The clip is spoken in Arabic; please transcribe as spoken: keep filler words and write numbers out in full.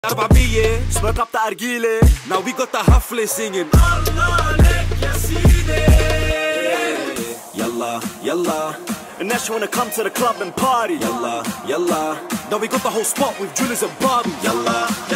أربعمية smoke up the أرجيلة. Now we got the حفلة singing الله عليك يا سيدي. يلا يلا الناس wanna come to the club and party. يلا يلا Now we got the whole spot with jewelers and Barbie. يلا